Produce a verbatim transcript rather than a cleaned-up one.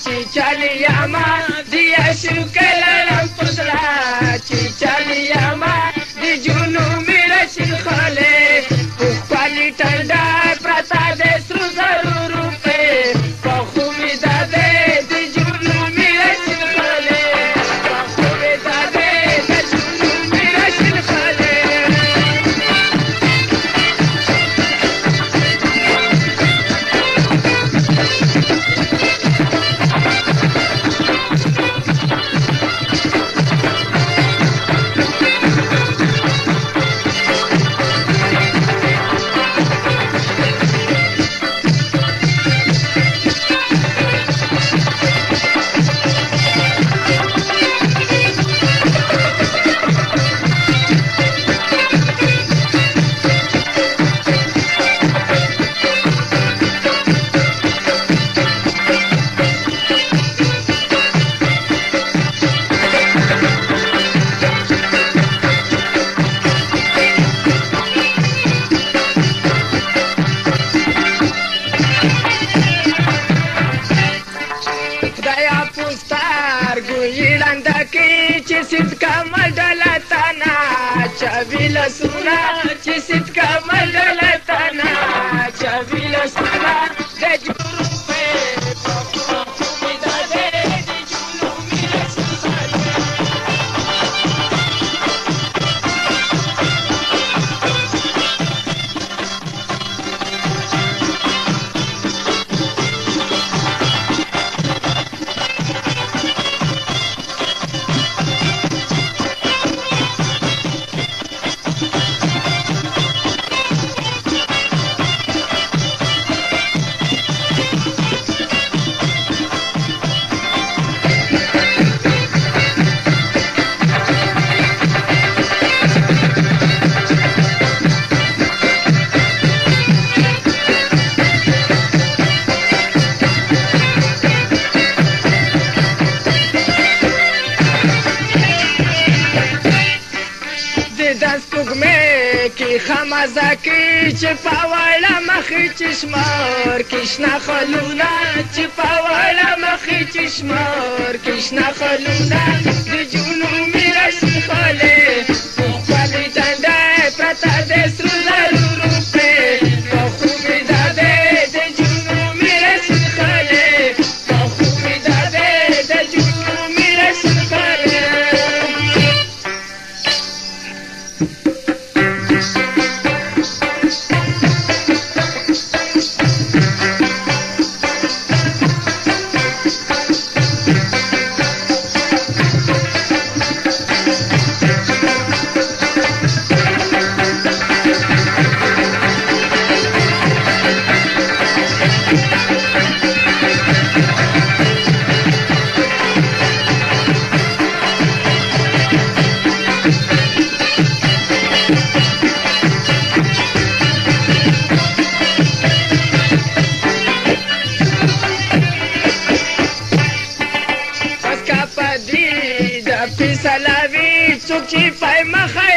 چې چالي یاما دی اشو کلم پزړه چې چالي یاما دی جنو میرا شین خاله په خپل ټنډه پرتا دې سرو زرو روپې په خو می داده دی جنو میرا شین خاله په خو می داده دی جنو میرا شین خاله Chavila suna, chisit kamal dalatana. Chavila suna, de juru pe, papu kumida de, de juru mila susana. خمازه کی چې پاوړه مخې چشمار کښنا خلونه چې پاوړه مخې چشمار کښنا خلونه د جنو میرا شین خاله په خپل ټنډه پرته د سرو زرو روپې په خو مې داده د جنو میرا شین خاله په خو مې داده د جنو میرا شین خاله چې پای مخه